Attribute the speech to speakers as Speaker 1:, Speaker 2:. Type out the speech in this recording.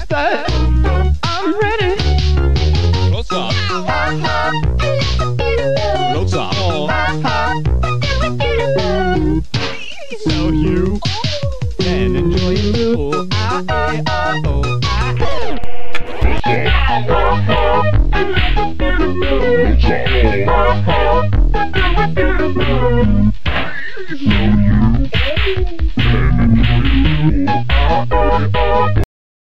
Speaker 1: but I'm ready.
Speaker 2: Close up. Close up.
Speaker 1: So you can enjoy your meal.
Speaker 3: What's up?